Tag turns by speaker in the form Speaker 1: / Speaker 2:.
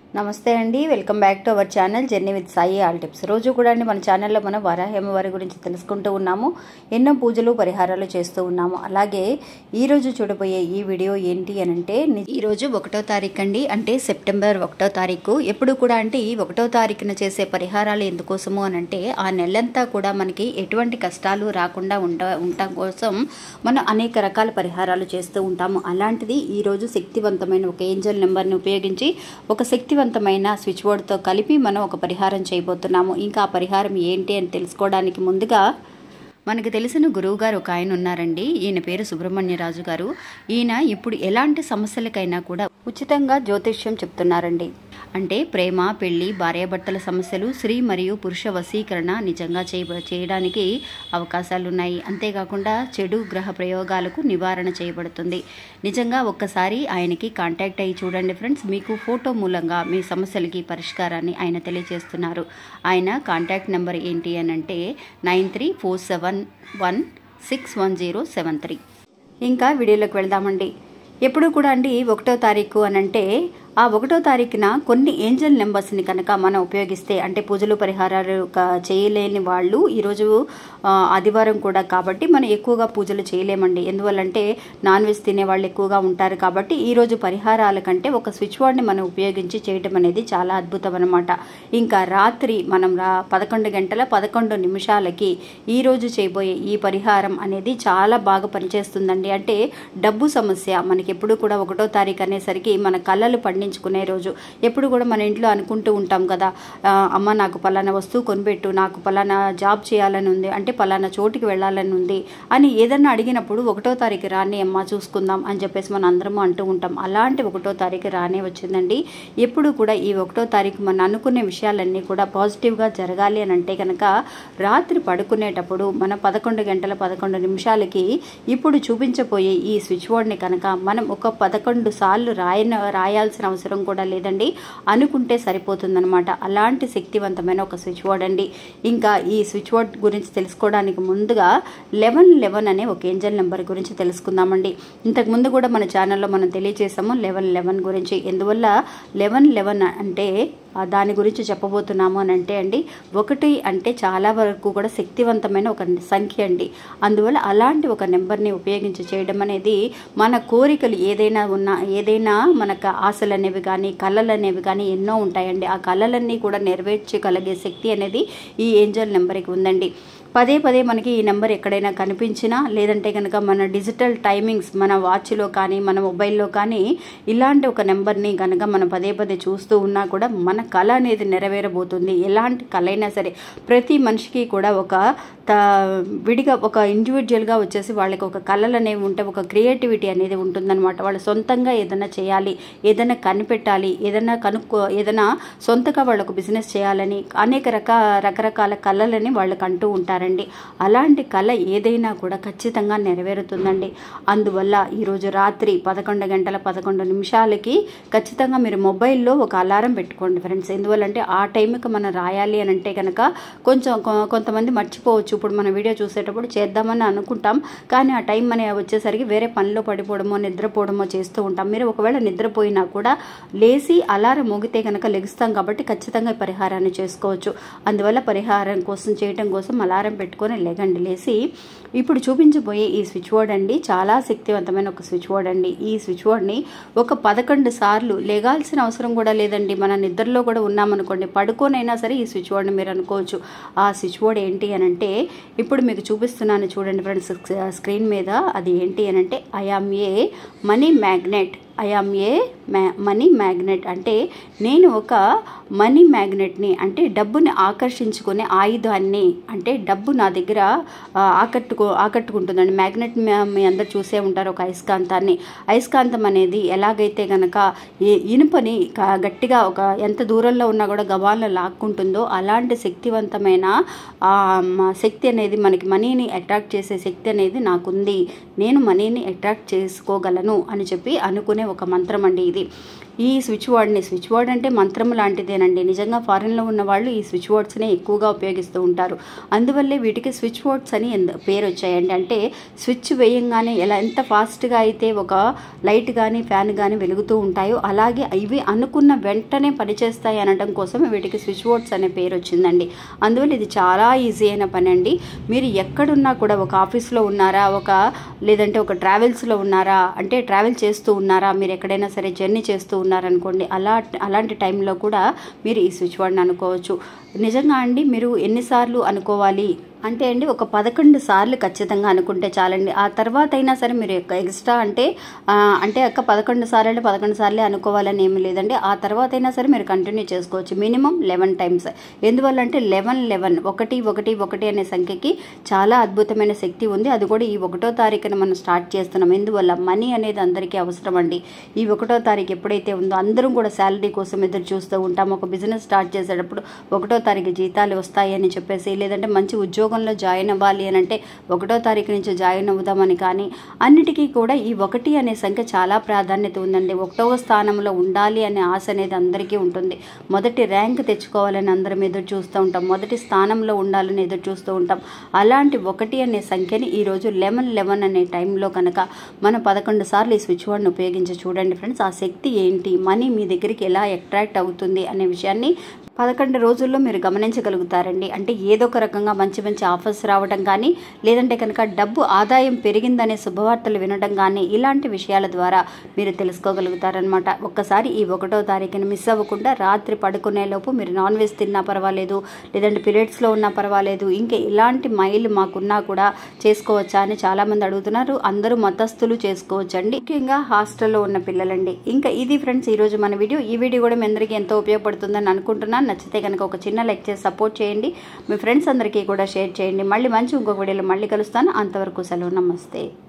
Speaker 1: నమస్తే అండి, welcome back to our channel journey with Sai all tips. రోజు కూడా అండి మన ఛానల్లో మనం వరాహి అమ్మవారి గురించి తెలుసుకుంటూ ఉన్నాము. ఎన్నో పూజలు పరిహారాలు చేస్తూ ఉన్నాము. అలాగే ఈరోజు చూడబోయే ఈ వీడియో ఏంటి అని అంటే, ఈరోజు 1వ తారీఖు అండి, అంటే సెప్టెంబర్ 1వ తారీఖు. ఎప్పుడు కూడా అంటే ఈ 1వ తారీఖున చేసే పరిహారాలు ఎందుకోసము అని అంటే, ఆ నెలంతా కూడా మనకి ఎటువంటి కష్టాలు రాకుండా ఉండటం కోసం మనం అనేక రకాల పరిహారాలు చేస్తూ ఉంటాము. అలాంటిది ఈరోజు శక్తివంతమైన ఒక ఏంజల్ నెంబర్ని ఉపయోగించి ఒక శక్తివంతమైన స్విచ్ బోర్డ్తో కలిపి మనం ఒక పరిహారం చేయబోతున్నాము. ఇంకా ఆ పరిహారం ఏంటి అని తెలుసుకోవడానికి ముందుగా మనకు తెలిసిన గురువు గారు ఒక ఆయన ఉన్నారండి. ఈయన పేరు సుబ్రహ్మణ్యరాజు గారు. ఈయన ఇప్పుడు ఎలాంటి సమస్యలకైనా కూడా ఉచితంగా జ్యోతిష్యం చెప్తున్నారండి. అంటే ప్రేమ, పెళ్లి, భార్యాభర్తల సమస్యలు, స్త్రీ మరియు పురుష వశీకరణ నిజంగా చేయడానికి అవకాశాలు ఉన్నాయి. అంతేకాకుండా చెడు గ్రహ ప్రయోగాలకు నివారణ చేయబడుతుంది. నిజంగా ఒక్కసారి ఆయనకి కాంటాక్ట్ అయ్యి చూడండి ఫ్రెండ్స్. మీకు ఫోటో మూలంగా మీ సమస్యలకి పరిష్కారాన్ని ఆయన తెలియజేస్తున్నారు. ఆయన కాంటాక్ట్ నెంబర్ ఏంటి అని అంటే 9347161073. ఇంకా వీడియోలోకి వెళ్దామండి. ఎప్పుడు కూడా అండి 1వ తారీఖు అని అంటే ఆ 1వ తారీఖున కొన్ని ఏంజల్ నెంబర్స్ని కనుక మనం ఉపయోగిస్తే, అంటే పూజలు పరిహారాలు చేయలేని వాళ్ళు ఈరోజు ఆదివారం కూడా కాబట్టి మనం ఎక్కువగా పూజలు చేయలేమండి. ఎందువల్లంటే నాన్ వెజ్ తినే వాళ్ళు ఎక్కువగా ఉంటారు కాబట్టి ఈరోజు పరిహారాల కంటే ఒక స్విచ్ బోర్డ్ని మనం ఉపయోగించి చేయటం అనేది చాలా అద్భుతం అన్నమాట. ఇంకా రాత్రి మనం 11 గంటల 11 నిమిషాలకి ఈరోజు చేయబోయే ఈ పరిహారం అనేది చాలా బాగా పనిచేస్తుందండి. అంటే డబ్బు సమస్య మనకి ఎప్పుడు కూడా 1వ తారీఖు అనేసరికి మన కళ్ళలు పండించుకునే రోజు. ఎప్పుడు కూడా మన ఇంట్లో అనుకుంటూ ఉంటాం కదా, అమ్మ నాకు పలానా వస్తువు కొనిపెట్టు, నాకు పలానా జాబ్ చేయాలని ఉంది, అంటే పలానా చోటుకి వెళ్ళాలని ఉంది అని ఏదన్నా అడిగినప్పుడు 1వ తారీఖు రాని అమ్మ చూసుకుందాం అని చెప్పేసి మనం అందరము అంటూ ఉంటాం. అలాంటి 1వ తారీఖు రానే వచ్చిందండి. ఎప్పుడు కూడా ఈ 1వ తారీఖు మనం అనుకునే విషయాలన్నీ కూడా పాజిటివ్గా జరగాలి అని అంటే కనుక రాత్రి పడుకునేటప్పుడు మన 11 గంటల 11 నిమిషాలకి ఇప్పుడు చూపించబోయే ఈ స్విచ్ బోర్డ్ని కనుక మనం ఒక 11 సార్లు రాయాల్సిన అవసరం కూడా లేదండి, అనుకుంటే సరిపోతుందన్నమాట. అలాంటి శక్తివంతమైన ఒక స్విచ్ బోర్డ్ అండి. ఇంకా ఈ స్విచ్ బోర్డ్ గురించి తెలుసుకోవడానికి ముందుగా 1111 అనే ఒక ఏంజల్ నెంబర్ గురించి తెలుసుకుందామండి. ఇంతకుముందు కూడా మన ఛానల్లో మనం తెలియజేసాము 1111 గురించి. ఎందువల్ల 1111 అంటే దాని గురించి చెప్పబోతున్నాము అని అంటే అండి, 1 అంటే చాలా వరకు కూడా శక్తివంతమైన ఒక సంఖ్య అండి. అందువల్ల అలాంటి ఒక నెంబర్ని ఉపయోగించి చేయడం అనేది మన కోరికలు ఏదైనా మనకు ఆశలు అనేవి కానీ కళలు అనేవి కానీ ఎన్నో ఉంటాయండి. ఆ కళలన్నీ కూడా నెరవేర్చగలిగే శక్తి అనేది ఈ ఏంజల్ నెంబర్కి ఉందండి. పదే మనకి ఈ నెంబర్ ఎక్కడైనా కనిపించినా, లేదంటే కనుక మన డిజిటల్ టైమింగ్స్ మన వాచ్లో కానీ మన మొబైల్లో కానీ ఇలాంటి ఒక నెంబర్ని కనుక మనం పదే చూస్తూ ఉన్నా కూడా మన కళ అనేది నెరవేరబోతుంది. ఎలాంటి కళ అయినా సరే ప్రతి మనిషికి కూడా విడిగా ఒక ఇండివిజువల్గా వచ్చేసి వాళ్ళకి ఒక కళలు అనేవి ఉంటే ఒక క్రియేటివిటీ అనేది ఉంటుందన్నమాట. వాళ్ళు సొంతంగా ఏదైనా చేయాలి, ఏదైనా కనిపెట్టాలి, ఏదైనా సొంతగా వాళ్ళకు బిజినెస్ చేయాలని అనేక రకరకాల కళలని వాళ్ళకి అంటూ ఉంటారండి. అలాంటి కళ ఏదైనా కూడా ఖచ్చితంగా నెరవేరుతుందండి. అందువల్ల ఈరోజు రాత్రి 11 గంటల 11 నిమిషాలకి ఖచ్చితంగా మీరు మొబైల్లో ఒక అలారం పెట్టుకోండి ఫ్రెండ్స్. ఎందువల్లంటే ఆ టైంకి మనం రాయాలి అని అంటే కనుక కొంతమంది మర్చిపోవచ్చు. ఇప్పుడు మన వీడియో చూసేటప్పుడు చేద్దామని అనుకుంటాం, కానీ ఆ టైం అనే వచ్చేసరికి వేరే పనిలో పడిపోవడమో నిద్రపోవడమో చేస్తూ ఉంటాం. మీరు ఒకవేళ నిద్రపోయినా కూడా లేచి అలారం మోగితే కనుక లెగుస్తాం కాబట్టి ఖచ్చితంగా ఈ పరిహారాన్ని చేసుకోవచ్చు. అందువల్ల పరిహారం చేయటం కోసం అలారం పెట్టుకొని లేచి ఇప్పుడు చూపించబోయే ఈ స్విచ్ బోర్డ్ అండి చాలా శక్తివంతమైన ఒక స్విచ్ బోర్డ్ అండి. ఈ స్విచ్ బోర్డ్ని ఒక 11 సార్లు లేగాల్సిన అవసరం కూడా లేదండి. మన నిద్రలో కూడా ఉన్నామనుకోండి, పడుకోనైనా సరే ఈ స్విచ్ బోర్డ్ని మీరు అనుకోవచ్చు. ఆ స్విచ్ బోర్డ్ ఏంటి అని అంటే ఇప్పుడు మీకు చూపిస్తున్నాను చూడండి ఫ్రెండ్స్ స్క్రీన్ మీద. అది ఏంటి అని అంటే I am a money magnet. I am a money magnet అంటే నేను ఒక మనీ మ్యాగ్నెట్ని, అంటే డబ్బుని ఆకర్షించుకునే ఆయుధాన్ని. అంటే డబ్బు నా దగ్గర ఆకట్టుకుంటుందండి. మ్యాగ్నెట్ మీ అందరు చూసే ఉంటారు, ఒక అయస్కాంతాన్ని. అయస్కాంతం అనేది ఎలాగైతే గనక ఇనుపని గట్టిగా ఎంత దూరంలో ఉన్నా కూడా గవాల్లో లాక్కుంటుందో అలాంటి శక్తివంతమైన శక్తి అనేది మనకి మనీని అట్రాక్ట్ చేసే శక్తి అనేది నాకుంది. నేను మనీని అట్రాక్ట్ చేసుకోగలను అని చెప్పి అనుకునే ఒక మంత్రం అండి ఇది. ఈ స్విచ్ వర్డ్ అంటే మంత్రం లాంటిదేనండి. నిజంగా ఫారిన్లో ఉన్న వాళ్ళు ఈ స్విచ్ వర్డ్స్నే ఎక్కువగా ఉపయోగిస్తూ ఉంటారు. అందువల్లే వీటికి స్విచ్ వర్డ్స్ అని పేరు వచ్చాయండి. అంటే స్విచ్ వేయంగానే ఎంత ఫాస్ట్గా అయితే ఒక లైట్ కానీ ఫ్యాన్ కానీ వెలుగుతూ ఉంటాయో అలాగే ఇవి అనుకున్న వెంటనే పనిచేస్తాయి అనడం కోసం వీటికి స్విచ్ వర్డ్స్ అనే పేరు వచ్చిందండి. అందువల్ల ఇది చాలా ఈజీ అయిన పని అండి. మీరు ఎక్కడున్నా కూడా ఒక ఆఫీస్లో ఉన్నారా, లేదంటే ఒక ట్రావెల్స్లో ఉన్నారా, అంటే ట్రావెల్ చేస్తూ ఉన్నారా, మీరు ఎక్కడైనా సరే జర్నీ చేస్తూ ఉన్నారనుకోండి, అలాంటి టైంలో కూడా మీరు ఈ స్విచ్ వర్డ్ని అనుకోవచ్చు. నిజంగా అండి మీరు ఎన్నిసార్లు అనుకోవాలి అంటే అండి ఒక 11 సార్లు ఖచ్చితంగా అనుకుంటే చాలండి. ఆ తర్వాత అయినా సరే మీరు ఎక్స్ట్రా అంటే అక్క 11 సార్లు అంటే 11 సార్లే అనుకోవాలని ఏమీ లేదండి. ఆ తర్వాత అయినా సరే మీరు కంటిన్యూ చేసుకోవచ్చు. Minimum 11 times. ఎందువల్ల అంటే 11 అనే సంఖ్యకి చాలా అద్భుతమైన శక్తి ఉంది. అది కూడా ఈ 1వ తారీఖున మనం స్టార్ట్ చేస్తున్నాం. ఎందువల్ల మనీ అనేది అందరికీ అవసరం అండి. ఈ 1వ తారీఖు ఎప్పుడైతే ఉందో అందరం కూడా శాలరీ కోసం ఎదురు చూస్తూ ఉంటాం. ఒక బిజినెస్ స్టార్ట్ చేసేటప్పుడు 1వ తారీఖు జీతాలు వస్తాయి అని చెప్పేసి, లేదంటే మంచి ఉద్యోగంలో జాయిన్ అవ్వాలి అని అంటే 1వ తారీఖు నుంచి జాయిన్ అవుదామని, కానీ అన్నిటికీ కూడా ఈ 1 అనే సంఖ్య చాలా ప్రాధాన్యత ఉందండి. 1వ స్థానంలో ఉండాలి అనే ఆశ అనేది అందరికీ ఉంటుంది. మొదటి ర్యాంక్ తెచ్చుకోవాలని అందరం ఎదురు చూస్తూ ఉంటాం. మొదటి స్థానంలో ఉండాలని ఎదురు చూస్తూ ఉంటాం. అలాంటి 1 అనే సంఖ్యని ఈరోజు 11 అనే టైంలో కనుక మనం 11 సార్లు ఈ స్విచ్ వర్డ్ని ఉపయోగించి చూడండి ఫ్రెండ్స్. ఆ శక్తి ఏంటి, మనీ మీ దగ్గరికి ఎలా అట్రాక్ట్ అవుతుంది అనే విషయాన్ని 11 రోజుల్లో మీరు గమనించగలుగుతారండి. అంటే ఏదో ఒక రకంగా మంచి ఆఫర్స్ రావడం కానీ, లేదంటే కనుక డబ్బు ఆదాయం పెరిగిందనే శుభవార్తలు వినడం కానీ, ఇలాంటి విషయాల ద్వారా మీరు తెలుసుకోగలుగుతారనమాట. ఒక్కసారి ఈ 1వ తారీఖుని మిస్ అవ్వకుండా రాత్రి పడుకునేలోపు మీరు నాన్ వెజ్ తిన్నా పర్వాలేదు, లేదంటే పీరియడ్స్లో ఉన్నా పర్వాలేదు, ఇంకా ఇలాంటి మైలు మాకున్నా కూడా చేసుకోవచ్చా అని చాలామంది అడుగుతున్నారు. అందరూ మతస్థులు చేసుకోవచ్చండి, ముఖ్యంగా హాస్టల్లో ఉన్న పిల్లలండి. ఇంకా ఇది ఫ్రెండ్స్ ఈరోజు మన వీడియో. ఈ వీడియో కూడా మీ అందరికీ ఎంతో ఉపయోగపడుతుందని అనుకుంటున్నాను. నచ్చితే కనుక ఒక చిన్న లైక్ చేసి సపోర్ట్ చేయండి. మీ ఫ్రెండ్స్ అందరికీ కూడా షేర్ చేయండి. మళ్ళీ ఇంకొక వీడియోలో మళ్ళీ కలుస్తాను. అంతవరకు సెలవు. నమస్తే.